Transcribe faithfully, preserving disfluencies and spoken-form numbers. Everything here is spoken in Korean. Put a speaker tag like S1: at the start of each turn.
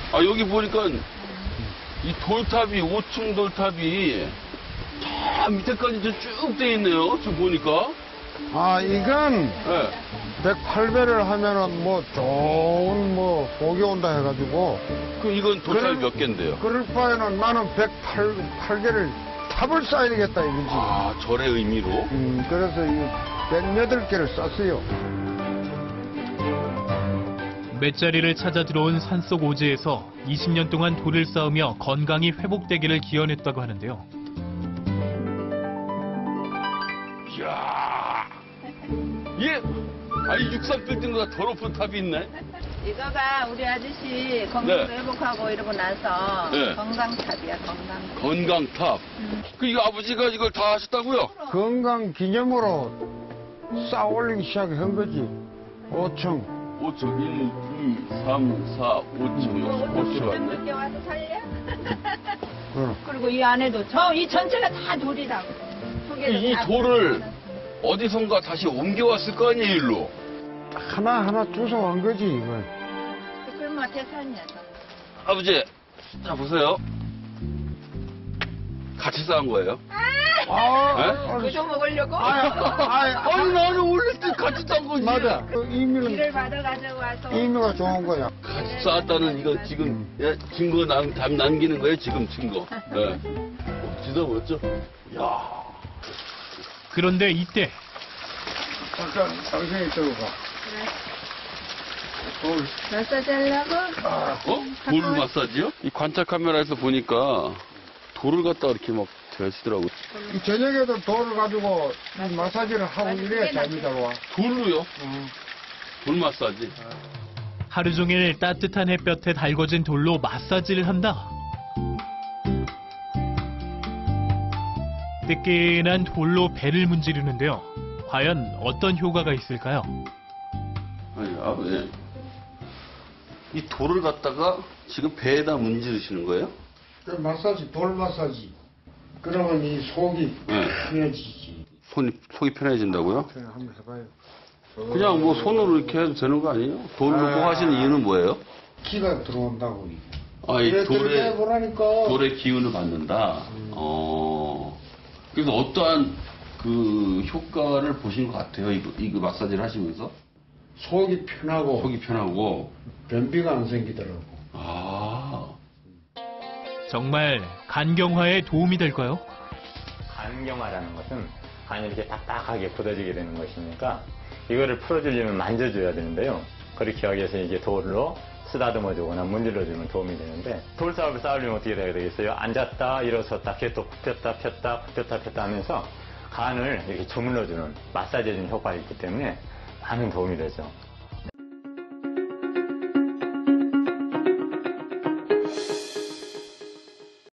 S1: 아, 여기 보니까 이 돌탑이, 오 층 돌탑이 저 밑에까지 쭉 돼 있네요. 지금 보니까.
S2: 아, 이건
S1: 네.
S2: 백팔 배를 하면은 뭐 좋은 뭐 복이 온다 해가지고.
S1: 그럼 이건 돌탑이
S2: 그럴-
S1: 몇 개인데요?
S2: 그럴 바에는 나는 백팔 개를 탑을 쌓아야 되겠다 이거지.
S1: 아, 절의 의미로?
S2: 음, 그래서 이 백여덟 개를 쌌어요.
S3: 맷자리를 찾아 들어온 산속 오지에서 이십 년 동안 돌을 쌓으며 건강이 회복되기를 기원했다고 하는데요.
S1: 이야. 예. 아니, 육삼 빌딩보다 더 높은 탑이 있네?
S4: 이거가 우리 아저씨 건강
S1: 네.
S4: 회복하고 이러고 나서
S1: 네.
S4: 건강탑이야, 건강탑.
S1: 건강탑.
S4: 음.
S1: 그, 이거 아버지가 이걸 다 하셨다고요?
S2: 건강 기념으로 쌓아 올리기 시작한 거지. 오 층.
S1: 오 층, 일, 이, 삼, 사, 오 층.
S4: 뭐,
S1: 오 층 왔네.
S4: 늦게 와서 살려?
S2: 그럼.
S4: 그리고 이 안에도 저 이 전체가 다 돌이라고. 속에도
S1: 이, 이
S4: 다
S1: 돌을 어디선가 다시 옮겨왔을 거 아니에요, 일로?
S2: 하나하나 주워온 거지, 이걸.
S4: 그러면 대산이야.
S1: 아버지, 자, 보세요. 같이 쌓은 거예요?
S2: 아,
S4: 그거 먹으려고?
S2: 아, 아,
S1: 아니, 나는 원래 때 같이 쌓은 거지.
S2: 맞아. 그 의미는,
S4: 길을 받아 가지고 와서.
S2: 의미가 좋은 거야.
S1: 같이 쌓았다는 이거 지금 예, 증거 남, 담, 남기는 거예요, 지금 증거. 예. 진짜 멋져. 야.
S3: 그런데 이때
S2: 잠깐, 당신이 들어가. 돌.
S4: 마사지 하려고?
S1: 어? 돌 마사지요? 이 관찰 카메라에서 보니까 돌을 갖다 이렇게 막 대시더라고.
S2: 이 저녁에도 돌을 가지고 이 마사지를 하고 이래야 잠이 잘 와.
S1: 돌로요?
S2: 응.
S1: 돌 마사지.
S3: 하루 종일 따뜻한 햇볕에 달궈진 돌로 마사지를 한다. 뜨끈한 돌로 배를 문지르는데요. 과연 어떤 효과가 있을까요?
S1: 아니, 아버지. 이 돌을 갖다가 지금 배에다 문지르시는 거예요?
S2: 그 마사지, 돌 마사지. 그러면 이 속이
S1: 네.
S2: 편해지지.
S1: 손이, 속이 편해진다고요?
S2: 그래, 한번 해봐요.
S1: 그냥 뭐 손으로 이렇게 해도 되는 거 아니에요? 돌로 꼭
S2: 아.
S1: 하시는 이유는 뭐예요?
S2: 기가 들어온다고. 이게.
S1: 아, 이
S2: 그래,
S1: 돌의,
S2: 그렇게 해보라니까.
S1: 돌의 기운을 받는다. 어. 그래서 어떠한 그 효과를 보신 것 같아요? 이거, 이거 마사지를 하시면서?
S2: 속이 편하고
S1: 속이 편하고.
S2: 변비가 안 생기더라고.
S1: 아.
S3: 정말 간경화에 도움이 될까요?
S5: 간경화라는 것은 간이 이렇게 딱딱하게 굳어지게 되는 것이니까 이거를 풀어주려면 만져줘야 되는데요. 그렇게 하기 위해서 이게 돌로 쓰다듬어주거나 문질러주면 도움이 되는데 돌싸움을 쌓으려면 어떻게 해야 되겠어요? 앉았다 일어섰다 계속 굽혔다 폈다 굽혔다 폈다 하면서 간을 이렇게 주물러주는 마사지해주는 효과가 있기 때문에 많은 도움이 되죠.